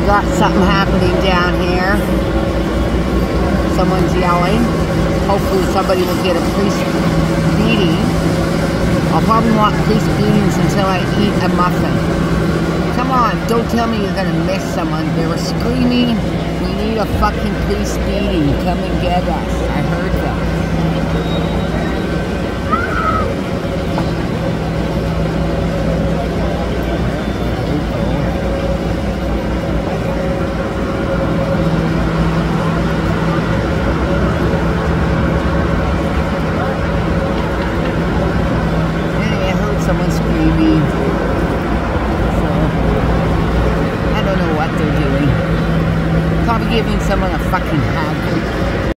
got something happening down here. Someone's yelling. Hopefully somebody will get a police beating. I'll probably want police beatings until I eat a muffin. Come on, don't tell me you're gonna miss someone. They were screaming, we need a fucking police beating. Come and get us. I heard them.